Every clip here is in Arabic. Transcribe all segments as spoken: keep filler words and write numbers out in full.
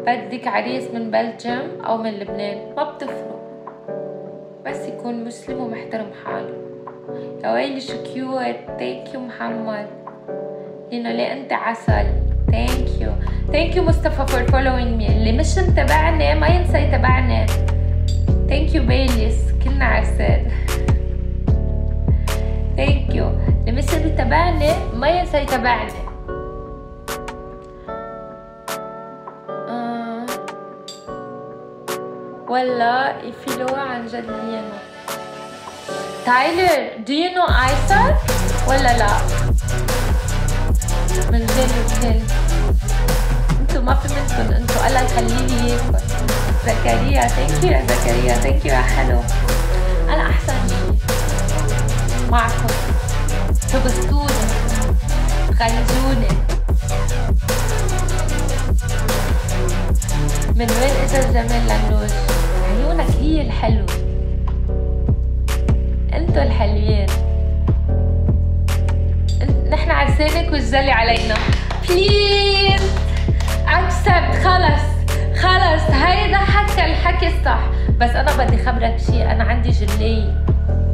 بدك عريس من بلجيم او من لبنان ما بتفرق، بس يكون مسلم ومحترم حاله. يا ويلي شو كيوت. ثانك يو محمد، لانه ليه انت عسل. ثانك يو ثانك يو مصطفى فور فولوينج مي. اللي مش متابعني ما ينسى يتابعني. ثانك يو بيليس، كلنا عرسان. ثانك يو. اللي مش بيتابعني ما ينسى يتابعني. آه. ولا يفيلوا عن جد لينا. تايلر do you know ايسر ولا لا؟ من جد الكل انتو ما في منكم، انتو الله يخليلي اياكم. زكريا ثانك يو يا زكريا، ثانك يو يا حلو. انا احسن شي معكم، تبسطوني تغيزوني. من وين اجا الجمال للوجه؟ عيونك هي الحلوة، انتو الحلوين. نحن عرسانك والجلي علينا. بليز اكسبت. خلص خلص هيدا حكى الحكي الصح. بس انا بدي خبرك شي، انا عندي جلية.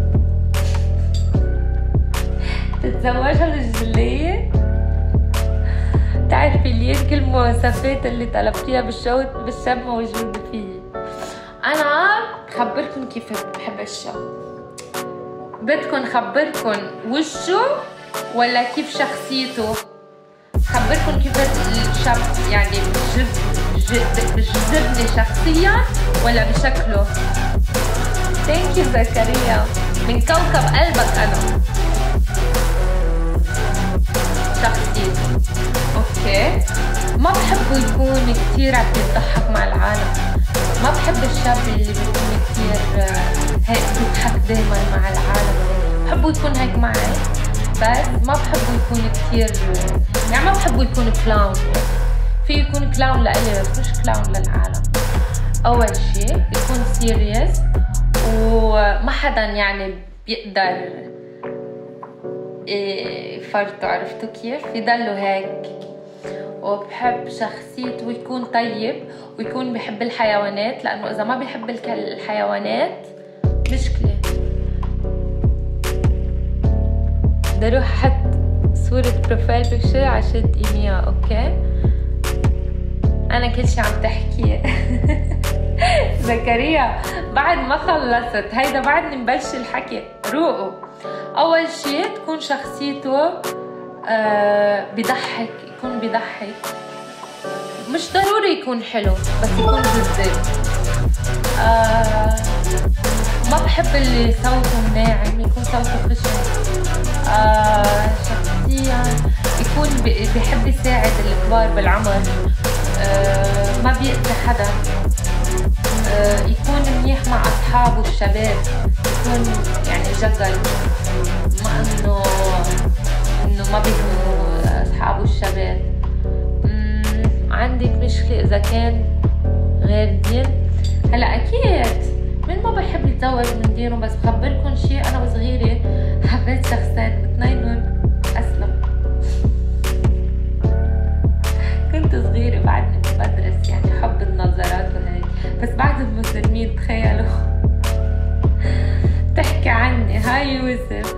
تتزوجها للجلية؟ تعرفي ليه كل المواصفات اللي طلبتيها بالشو بالشاب موجودة فيه. انا خبركم كيف بحب الشاب. بدكن خبركن وشه ولا كيف شخصيته؟ خبركن كيف الشاب يعني بجذبني شخصيا ولا بشكله؟ ثانك يو زكريا، من كوكب قلبك انا. شخصيته اوكي. ما بحبه يكون كتير عم يضحك مع العالم. ما بحب الشاب اللي بيكون كتير هيك بيضحك دايما مع العالم. بحبه يكون هيك معي، بس ما بحبه يكون كتير يعني ما بحبه يكون كلاون. في يكون كلاون لإلي بس مش كلاون للعالم. أول شي يكون سيريس وما حدا يعني بيقدر يفرطه، عرفتوا كيف؟ يضلوا هيك. وبحب شخصيته يكون طيب ويكون بيحب الحيوانات، لأنه إذا ما بيحب الحيوانات مشكلة. بدي اروح احط صورة بروفايل بيكتشر عشان تقيميها. اوكي انا كل شي عم تحكي. زكريا بعد ما خلصت هيدا، بعدني مبلش الحكي. روقوا. اول شي تكون شخصيته آه بيضحك، يكون بيضحك. مش ضروري يكون حلو بس يكون جذاب. آه ما بحب اللي صوته ناعم، يكون صوته خشن. آه شخصيا يكون بيحب يساعد الكبار بالعمر. آه ما بيأذي حدا. آه يكون منيح مع أصحابه الشباب، يكون يعني جدل، ما إنه إنه ما بيهمه أصحابه الشباب. عندك مشكلة إذا كان غير دين؟ هلا أكيد مين ما بحب يتزوج من دينه، بس بخبركن شي، أنا وصغيرة حبيت شخصين اثنينهم أسلم. كنت صغيرة بعدني بدرس يعني حب النظرات وهيك، بس بعد المسلمين تخيلوا. تحكي عني هاي يوسف.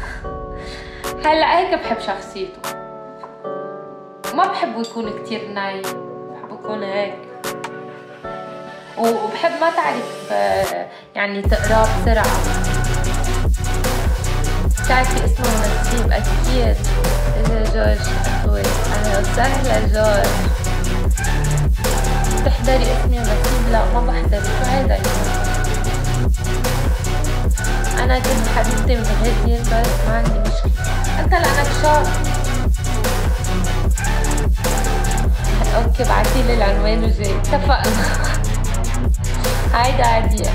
هلا هيك بحب شخصيته. ما بحبه يكون كتير نايم، بحبه يكون هيك. وبحب ما تعرف يعني تقراه بسرعة. بتعرفي اسمه نسيب أكيد. إجا جورج أخوي، أهلا وسهلا جورج. بتحضري اسمي نسيب؟ لا ما بحضر. شو هيدا؟ أنا كنت حبيبتي من غير دين بس ما عندي مشكلة. أنت لأنك شاطر. اوكي بعتيلي العنوان وجاي. اتفقنا. هيدا عادية.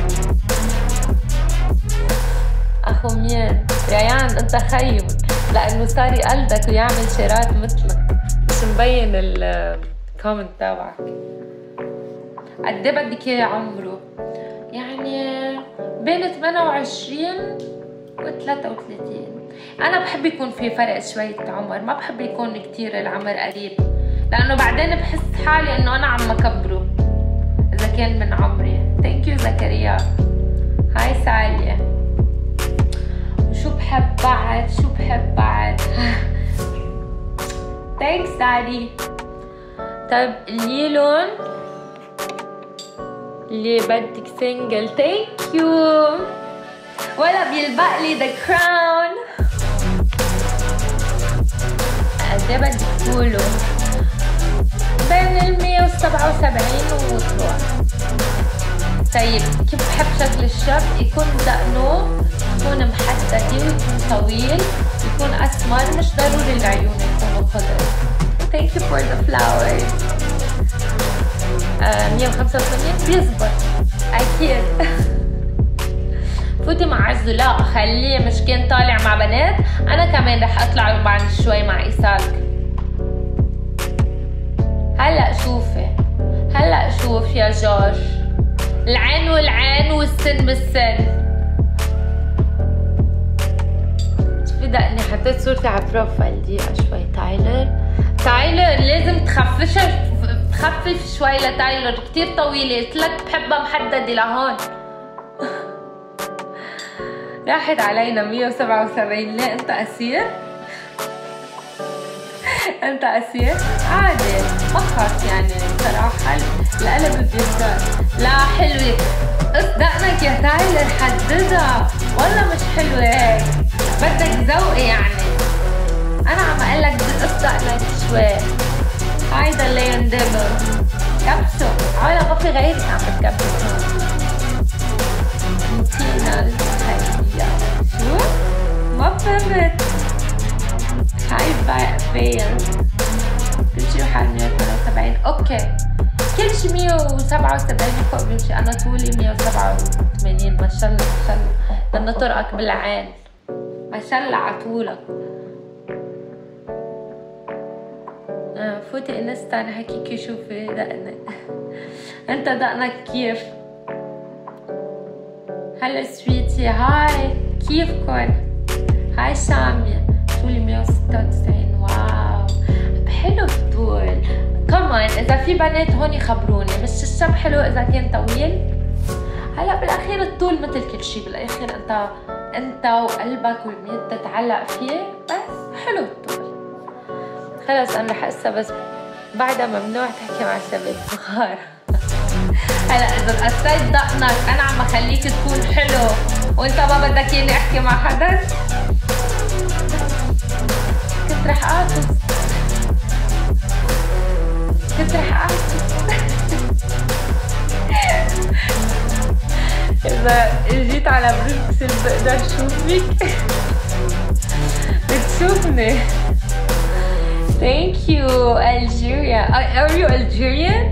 اخو مين؟ ريان انت خيب، لانه صار يقلدك ويعمل شيرات مثلك، مش مبين الكومنت تبعك. قد ايه بدك اياه عمره؟ يعني بين ثمانية وعشرين و ثلاثة وثلاثين. انا بحب يكون في فرق شوية عمر، ما بحب يكون كتير العمر قريب. لانه بعدين بحس حالي انه انا عم اكبره اذا كان من عمري. ثانك يو زكريا. هاي سالية. وشو بحب بعد شو بحب بعد ثانكس دادي. طيب الليلون اللي بدك سنجل. ثانك يو. ولا بيلبق لي ذا كراون. قد ايه بدك تقولوا؟ بين ال مية وسبعة وسبعين وتروح. طيب كيف بحب شكل الشاب؟ يكون دقنه يكون محددة ويكون طويل يكون اسمر، مش ضروري العيون يكونوا خضر. Thank you for the flowers. آه مية وخمسة وثمانين بيزبط اكيد. فوتي مع عزو. لا خليه، مش كان طالع مع بنات، انا كمان رح اطلع بعد شوي مع ايساك. هلا شوفي هلا شوف يا جورج، العين والعين والسن بالسن. شوفي دقني، حطيت صورتي على بروفايل. دقيقة شوي. تايلر تايلر لازم تخففها، تخفف شوي لتايلر كتير طويلة، قلت لك بحبها محددة لهون. راحت علينا مية وسبعة وسبعين. ليه انت اسير؟ انت اسير؟ عادي ما خاف يعني صراحة، القلب بيختار. لا حلوة، قص دقنك يا تايلر، حددها والله مش حلوة هيك، بدك ذوقي يعني. انا عم اقول لك بدي قص دقنك شوي. هيدا الليون ديبل كبسه، علا ما في غيرك عم بتكبسه. نسينا الحقيقة. شو؟ ما فهمت. هاي فيل بمشي محل مية وثمانية وسبعين. اوكي كل شي مية وسبعة وسبعين فوق بمشي. انا طولي مية وسبعة وثمانين ما شاء الله ما شاء الله. بدنا طرقك بالعين ما شاء الله عطولك. آه فوتي انستا نحكيكي شوفي دقنك. انت دقنك كيف؟ هلا سويتي. هاي كيفكن؟ هاي سامية. طولي مية وستة وتسعين. واو حلو الطول. كمان اذا في بنات هون يخبروني، مش الشاب حلو اذا كان طويل؟ هلا بالاخير الطول مثل كل شيء، بالاخير انت انت وقلبك والميت تتعلق فيه، بس حلو الطول. خلص انا رح اسا، بس بعدها ممنوع تحكي مع شباب صغار. هلا اذا قصيت دقنك انا عم اخليك تكون حلو وانت ما بدك ياني احكي مع حدا، كنت رح اعطس كنت رح اعطس. اذا جيت على بروكسل بقدر شوفك بتشوفني. Thank you Algeria. Are you Algerian?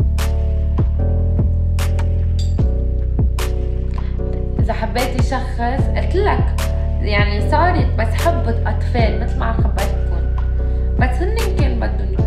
إذا حبيتي شخص قلت لك يعني صارت بس حبة أطفال مثل ما خبرتكم، بس هن كان بدهم